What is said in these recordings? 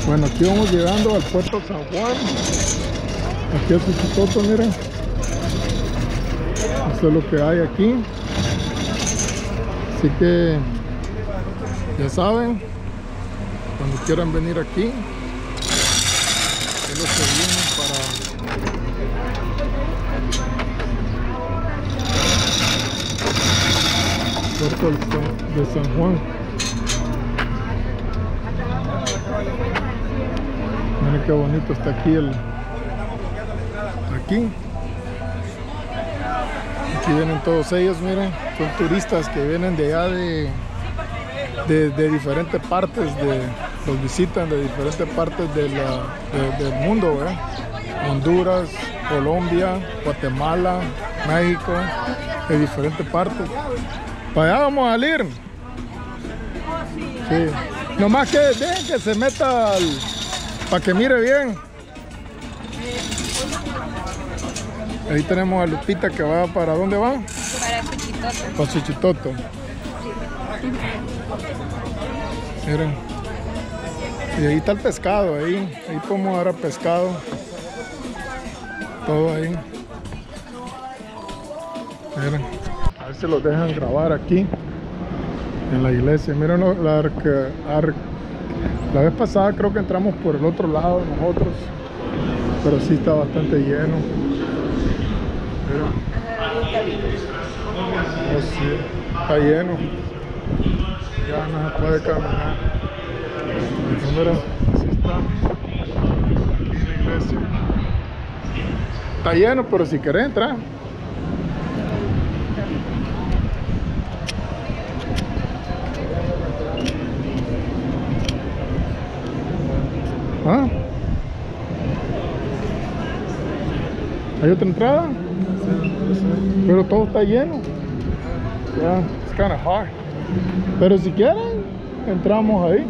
Bueno, aquí vamos llegando al puerto San Juan. Aquí es Suchitoto, miren. Esto es lo que hay aquí. Así que ya saben, cuando quieran venir aquí, es lo que vienen para puerto de San Juan. Miren qué bonito está aquí aquí vienen todos ellos, miren, son turistas que vienen de allá de diferentes partes, los visitan de diferentes partes del mundo, Honduras, Colombia, Guatemala, México, de diferentes partes. Para allá vamos a ir. Sí. Nomás que dejen que se meta para que mire bien. Ahí tenemos a Lupita que va para ¿dónde va? Para Suchitoto. Para Suchitoto. Miren. Y ahí está el pescado, ahí podemos agarrar pescado. Todo ahí. Miren. A ver si los dejan grabar aquí en la iglesia. Miren la vez pasada creo que entramos por el otro lado nosotros, pero sí está bastante lleno. Miren. Oh, sí, está lleno. Ya no se puede caminar. Mira, así está. Aquí en la iglesia. Está lleno, pero si querés entrar. ¿Ah? ¿Hay otra entrada? Sí. Pero todo está lleno. Yeah, it's kind of hard. Pero si quieren, entramos ahí.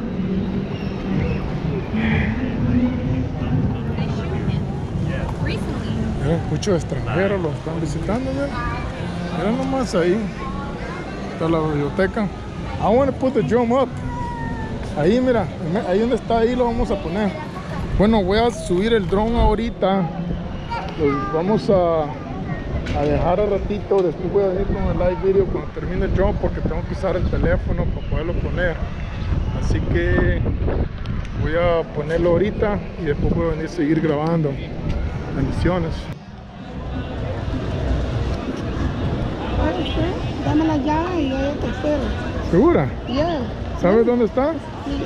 Muchos extranjeros los están visitando, miren nomás ahí. Está la biblioteca. I want to put the drum up. Ahí, mira, ahí donde está, ahí lo vamos a poner. Bueno, voy a subir el dron ahorita. Los vamos a dejar a ratito. Después voy a venir con el live video cuando termine el dron, porque tengo que usar el teléfono para poderlo poner. Así que voy a ponerlo ahorita y después voy a venir a seguir grabando. Bendiciones. Dame la llave y yo te espero. ¿Segura? Yeah. ¿Sabes dónde está? Sí.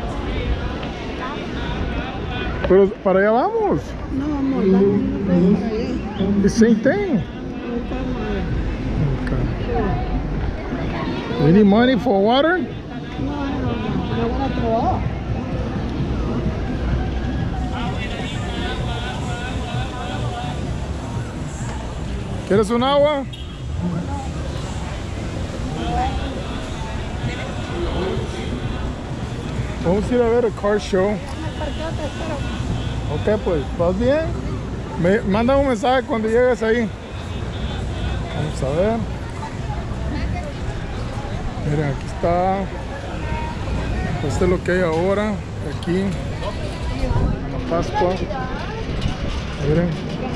Pero para allá vamos. No, vamos por ahí. The same thing. Okay. You need money for water? No, me voy a probar. ¿Quieres un agua? Vamos a ir a ver el car show. Ok, pues, ¿vas bien? Manda un mensaje cuando llegues ahí. Vamos a ver. Miren, aquí está. Esto es lo que hay ahora. Aquí. En la Pascua. Miren.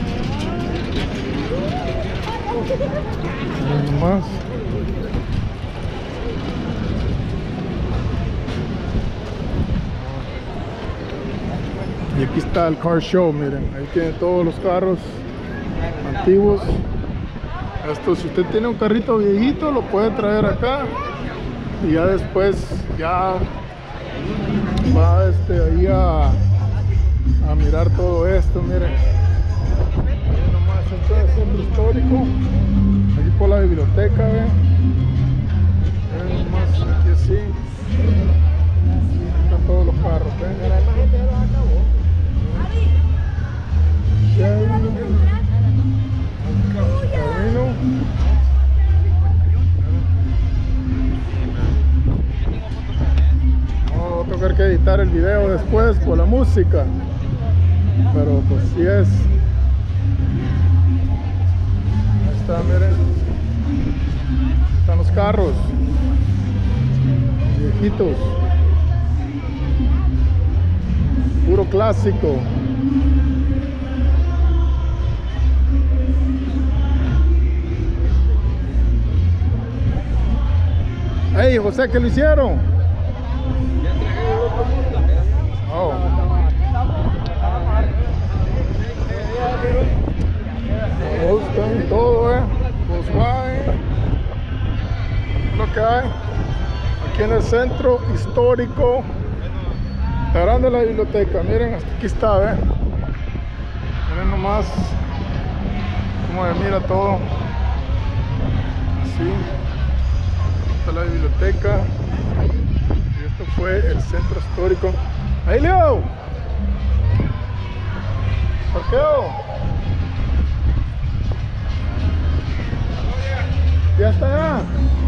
Miren nomás. Y aquí está el car show, miren, ahí tiene todos los carros antiguos. Esto, si usted tiene un carrito viejito, lo puede traer acá y ya después ya va ahí a mirar todo esto. Miren, miren nomás, esto es el centro histórico, aquí por la biblioteca, ven. Miren nomás, aquí así están todos los carros, ven. Camino. Voy a tener que editar el video después por la música, pero pues sí es. Ahí está, miren, están los carros viejitos. clásico. Hey, José, ¿qué lo hicieron? Oh. Volkswagen, todo, Volkswagen. Lo que hay aquí en el centro histórico. Está grande la biblioteca, miren, hasta aquí está, miren nomás cómo se mira todo. Así está la biblioteca. Y esto fue el centro histórico. ¡Hey, Leo! ¡Parqueo! Ya está.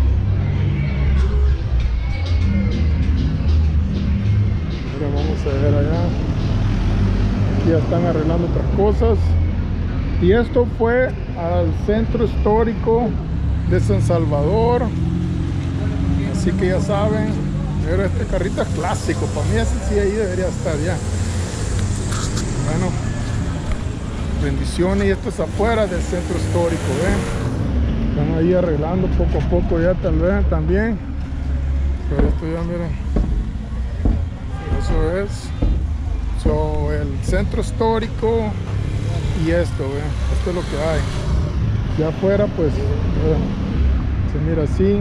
Mira, vamos a ver allá. Aquí ya están arreglando otras cosas. Y esto fue al centro histórico de San Salvador. Así que ya saben, pero este carrito es clásico. Para mí ese sí ahí debería estar ya. Bueno, bendiciones. Y esto es afuera del centro histórico, Están ahí arreglando poco a poco ya tal vez también. Pero esto ya miren. Eso es el centro histórico y esto es lo que hay. Ya afuera pues se mira así.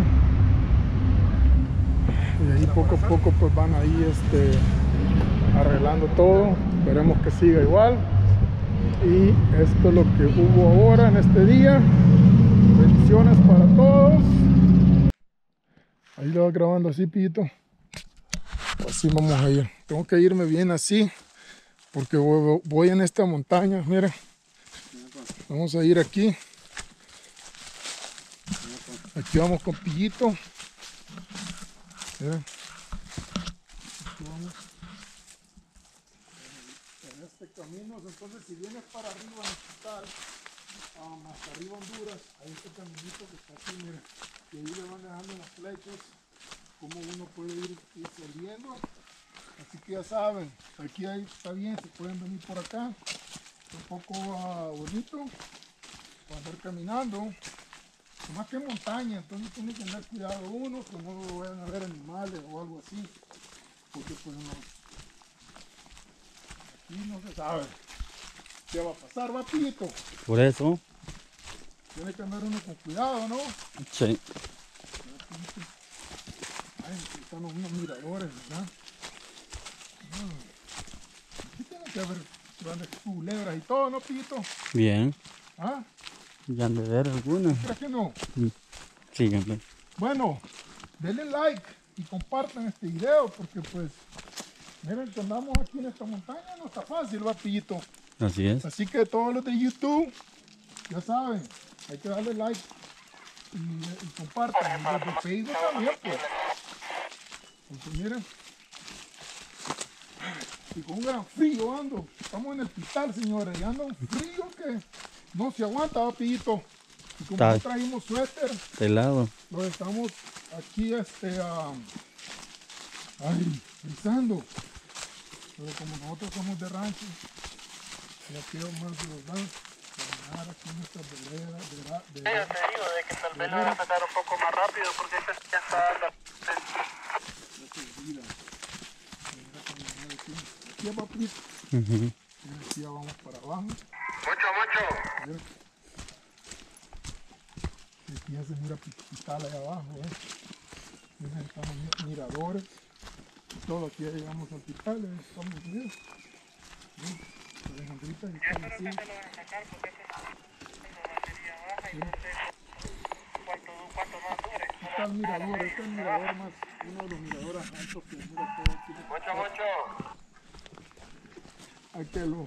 Y ahí poco a poco pues van ahí arreglando todo. Esperemos que siga igual. Y esto es lo que hubo ahora en este día. Bendiciones para todos. Ahí lo va grabando así, Pillito. Así vamos a ir. Tengo que irme bien así. Porque voy en esta montaña. Miren. Vamos a ir aquí. Aquí vamos con Pillito. Miren. Aquí vamos. En este camino. Entonces si vienes para arriba en hospital. Hasta arriba Honduras, hay este caminito que está aquí, miren, y ahí le van dejando las flechas, como uno puede ir saliendo. Así que ya saben, aquí está bien, se pueden venir por acá, es un poco bonito para andar caminando, más que montaña, entonces tiene que andar cuidado uno, que no vayan a ver animales o algo así, porque pues no, aquí no se sabe qué va a pasar, va, Pillito. Por eso. Tiene que andar uno con cuidado, ¿no? Sí. Ay, están unos miradores, ¿verdad? Aquí tiene que haber grandes culebras y todo, ¿no, Pito? Bien. ¿Ah? Ya han de ver algunas. ¿Crees que no? Síganme. Bueno, denle like y compartan este video porque pues, miren que andamos aquí en esta montaña, no está fácil, va, Pito. Así es. Así que todos los de YouTube, ya saben, hay que darle like y compartan. Y los de Facebook también, pues. Entonces, miren. Y con un gran frío ando. Estamos en el hospital, señores. Y anda un frío que no se aguanta, va, Pillito. Y como no trajimos suéter, helado. Los estamos aquí, frizando. Pero como nosotros somos de rancho, y aquí vamos a caminar aquí en nuestras veredas. Yo te digo de que tal vez lo van a sacar un poco más rápido porque este ya está dando. Aquí va, Pito. Aquí ya vamos para abajo. Mucho. Aquí ya se mira Pital allá abajo, Miren, están los miradores. Todo aquí ya llegamos al hospital, estamos bien. Alejandrita, y están así. Lo van a sacar porque esa batería baja y no sé cuánto más dure. Aquí está el mirador, este es el mirador más, uno de los miradores altos que mira todo aquí. Mucho. Aquí lo.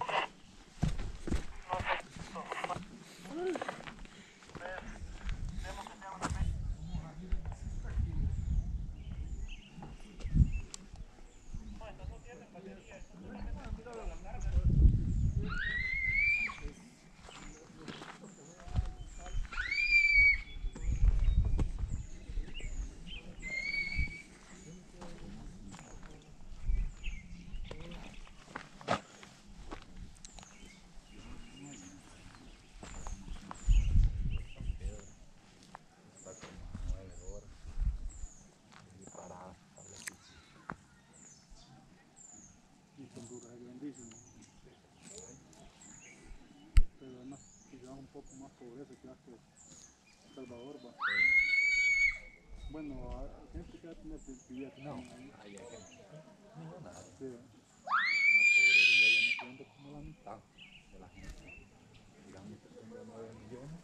con más pobreza que hace Salvador, va. Bueno, gente que va a tener billetes. No, hay gente. Sí. La pobrería viene siendo como la mitad de la gente. Digamos que tengo 9 millones.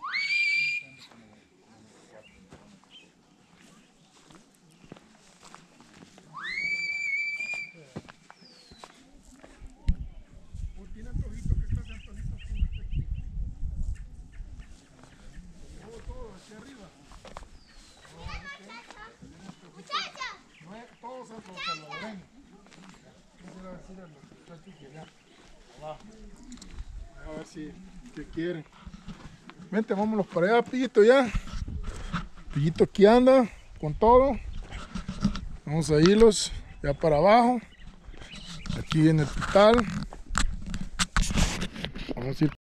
¿Tiene antojitos? ¿Qué clase de antojitos tiene usted aquí? Todo, aquí arriba. No es, todos son los salvadoreños. Vamos a decir a los muchachos que allá abajo. A ver si ¿qué quieren? Vente, vámonos para allá, Pillito, ya. Pillito aquí anda con todo. Vamos a irlos ya para abajo. Aquí en el hospital. Vamos a ir